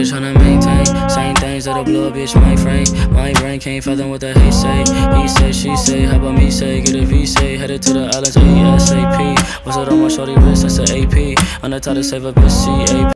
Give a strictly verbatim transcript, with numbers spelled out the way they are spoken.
just tryna maintain. Same things that'll blow a bitch my frame. My brain can't fathom what the hate say. He say, she say, how about me say? Get a V say, headed to the islands ASAP. What's it on my shorty wrist? That's a A P. On the top to save a bitch C A P.